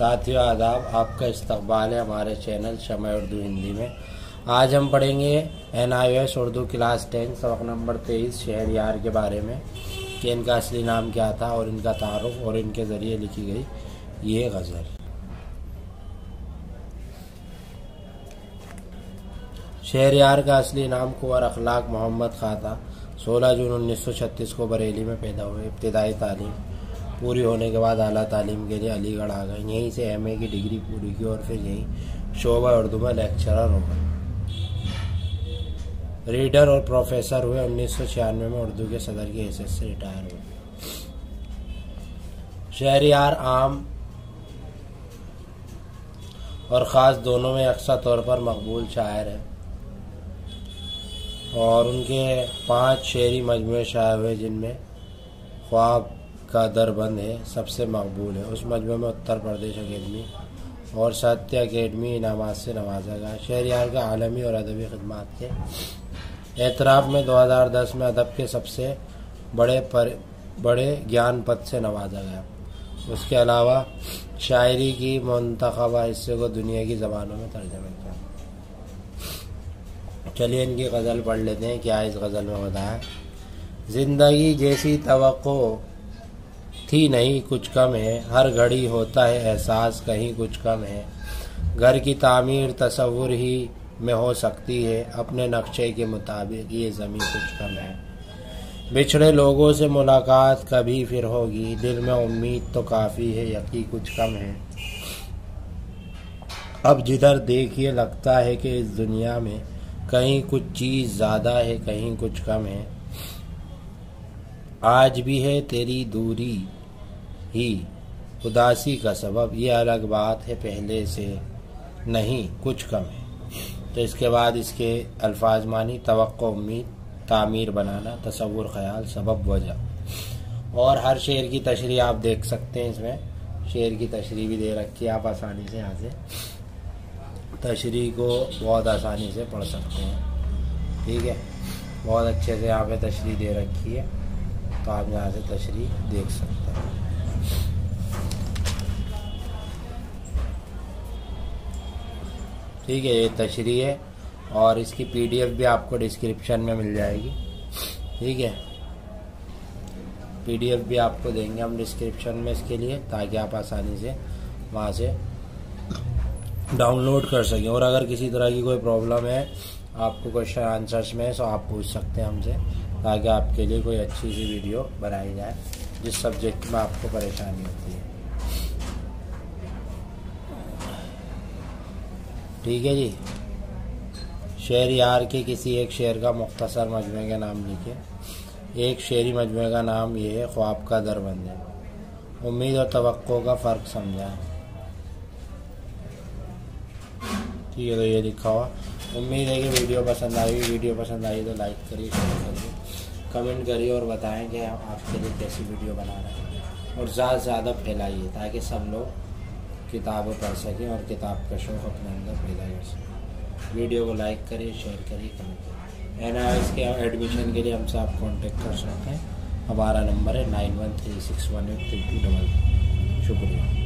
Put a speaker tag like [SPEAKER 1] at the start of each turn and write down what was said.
[SPEAKER 1] साथियों आदाब, आपका इस्तकबाल है हमारे चैनल शमअ उर्दू हिंदी में। आज हम पढ़ेंगे NIOS उर्दू क्लास 10 सबक नंबर 23 शहरयार के बारे में कि इनका असली नाम क्या था और इनका तारुफ और इनके ज़रिए लिखी गई ये गज़ल। शहरयार का असली नाम कुंवर अखलाक मोहम्मद खां था। 16 जून 1936 को बरेली में पैदा हुए। इब्तिदाई तालीम पूरी होने के बाद आला तालीम के लिए अलीगढ़ आ गए। यहीं से MA की डिग्री पूरी की और फिर यहीं शोबा उर्दू में लेक्चरर हो गए। रीडर और प्रोफेसर हुए। 1996 में उर्दू के सदर की हैसियत से रिटायर हुए। शहरयार आम और ख़ास दोनों में यकसा तौर पर मकबूल शायर है और उनके 5 शेरी मजमूए शाये हुए जिनमें ख्वाब का दरबंद है सबसे मकबूल है। उस मजमूए में उत्तर प्रदेश अकेडमी और साहित्य अकेडमी इनामात से नवाजा गया। शहरयार का आलमी और अदबी खिदमात के एतराफ़ में 2010 में अदब के सबसे बड़े ज्ञान पद से नवाजा गया। उसके अलावा शायरी की मुंतखबा हिस्से को दुनिया की ज़बानों में तर्जुमा किया। चलिए इनकी गज़ल पढ़ लेते हैं। क्या इस गज़ल में बताया? ज़िंदगी जैसी तवक्को थी नहीं कुछ कम है, हर घड़ी होता है एहसास कहीं कुछ कम है। घर की तामीर तसव्वुर ही में हो सकती है, अपने नक्शे के मुताबिक ये ज़मीं कुछ कम है। बिछड़े लोगों से मुलाकात कभी फिर होगी, दिल में उम्मीद तो काफ़ी है, यकीन कुछ कम है। अब जिधर देखिए लगता है कि इस दुनिया में कहीं कुछ चीज़ ज़्यादा है, कहीं कुछ कम है। आज भी है तेरी दूरी ही उदासी का सबब, ये अलग बात है पहले से नहीं कुछ कम है। तो इसके बाद इसके अल्फाज मानी: तवक्को उम्मीद, तामीर बनाना, तसव्वुर ख्याल, सबब वजह। और हर शेर की तशरीह आप देख सकते हैं। इसमें शेर की तशरीह भी दे रखी है, आप आसानी से यहाँ से तशरीह को बहुत आसानी से पढ़ सकते हैं। ठीक है, बहुत अच्छे से यहाँ पे तशरीह दे रखी है, तो आप यहाँ से तशरीह देख सकते हैं। ठीक है, ये तशरीह है और इसकी PDF भी आपको डिस्क्रिप्शन में मिल जाएगी। ठीक है, PDF भी आपको देंगे हम डिस्क्रिप्शन में इसके लिए, ताकि आप आसानी से वहाँ से डाउनलोड कर सकें। और अगर किसी तरह की कोई प्रॉब्लम है, आपको क्वेश्चन आंसर्स में, तो आप पूछ सकते हैं हमसे, ताकि आपके लिए कोई अच्छी सी वीडियो बनाई जाए जिस सब्जेक्ट में आपको परेशानी होती है। ठीक है जी। शहरयार के किसी एक शेर का मुख्तसर मजमूए का नाम लिखे। एक शेरी मजमूए का नाम ये है: ख्वाब का दरबंद है। उम्मीद और तवक्को का फ़र्क समझाएं। ठीक है, तो ये लिखा हुआ। उम्मीद है कि वीडियो पसंद आई। वीडियो पसंद आई तो लाइक करिए, शेयर करिए, कमेंट करिए और बताएं कि आप आपके लिए कैसी वीडियो बना रहे हैं। और ज़्यादा से ज़्यादा फैलाइए ताकि सब लोग किताबें पढ़ सकें और किताब का शौक़ अपने अंदर पैदा कर सकें। वीडियो को लाइक करिए, शेयर करिए, कमेंट करिए। NIOS के एडमिशन के लिए हमसे आप कांटेक्ट कर सकते हैं। हमारा नंबर है 9136183222। शुक्रिया।